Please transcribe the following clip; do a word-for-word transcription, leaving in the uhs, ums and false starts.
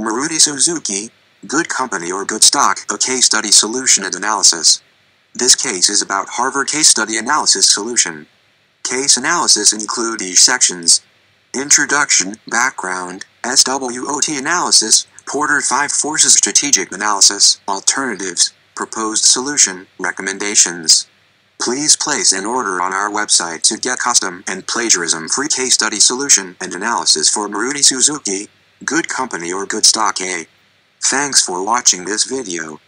Maruti Suzuki, good company or good stock, a case study solution and analysis. This case is about Harvard case study analysis solution. Case analysis include these sections: Introduction, Background, SWOT analysis, Porter five forces strategic analysis, alternatives, proposed solution, recommendations. Please place an order on our website to get custom and plagiarism-free case study solution and analysis for Maruti Suzuki, good company or good stock A. Thanks for watching this video.